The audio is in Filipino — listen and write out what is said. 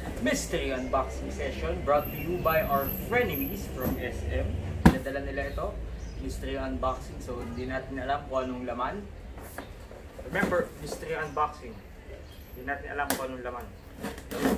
mystery unboxing session brought to you by our frenemies from SM. Nadala nila ito, mystery unboxing, so hindi natin alam kung anong laman. Remember, mystery unboxing, hindi natin alam kung anong laman.